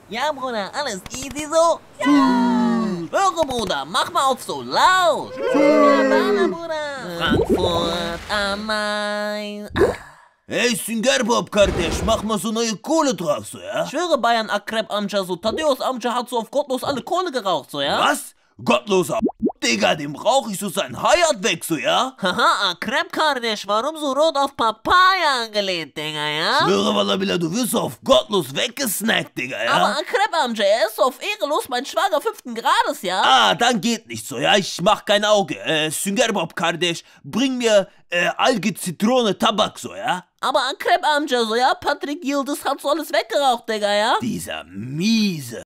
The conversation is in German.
Ja, Bruder, alles easy so? Ja! Höre, Bruder, mach mal auf so laut! Ja, Bana, Bruder! Frankfurt am Main. Hey, Süngerbob, kardeş, mach mal so neue Kohle drauf, so, ja? Ich schwöre, Bayern Akrep Amca, so Thaddeus Amca hat so auf gottlos alle Kohle geraucht, so, ja? Was? Gottloser Digga, dem rauch ich so sein Hayat weg, so, ja? Haha, Akrep, kardeş, warum so rot auf Papaya angelehnt, Digga, ja? Schwöre, Wallabilla, du wirst so auf gottlos weggesnackt, Digga, ja? Aber Akrep Amca, er ist so auf ehrelos mein Schwager 5. Grades, ja? Ah, dann geht nicht so, ja? Ich mach kein Auge. Süngerbob, kardeş, bring mir Alge, Zitrone, Tabak, so, ja? Aber Akrep Amca, so, ja? Patrick Yildiz hat so alles weggeraucht, Digga, ja? Dieser miese